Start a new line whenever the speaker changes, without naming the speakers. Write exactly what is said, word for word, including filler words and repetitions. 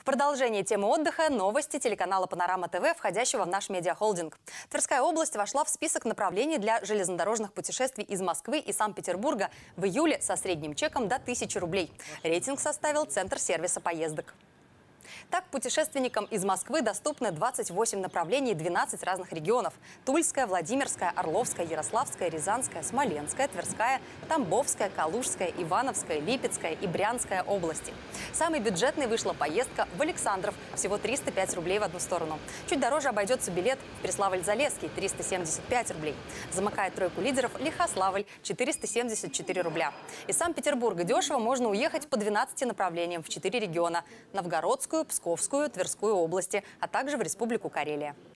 В продолжение темы отдыха новости телеканала «Панорама ТВ», входящего в наш медиахолдинг. Тверская область вошла в список направлений для железнодорожных путешествий из Москвы и Санкт-Петербурга в июле со средним чеком до тысячи рублей. Рейтинг составил Центр сервиса поездок. Так, путешественникам из Москвы доступны двадцать восемь направлений и двенадцать разных регионов. Тульская, Владимирская, Орловская, Ярославская, Рязанская, Смоленская, Тверская, Тамбовская, Калужская, Ивановская, Липецкая и Брянская области. Самой бюджетной вышла поездка в Александров. Всего триста пять рублей в одну сторону. Чуть дороже обойдется билет в Преславль-Залесский – триста семьдесят пять рублей. Замыкает тройку лидеров Лихославль – четыреста семьдесят четыре рубля. Из Санкт-Петербурга дешево можно уехать по двенадцати направлениям в четыре региона – Новгородскую, Псковскую, Тверскую области, а также в Республику Карелия.